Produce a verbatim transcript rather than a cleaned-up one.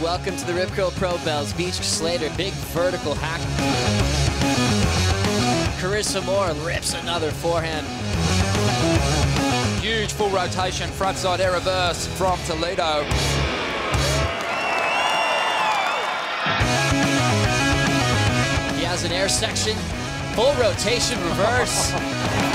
welcome to the Rip Curl Pro Bells. Beach Slater, big vertical hack. Carissa Moore rips another forehand. Huge full rotation, frontside air reverse from Toledo. He has an air section, full rotation reverse.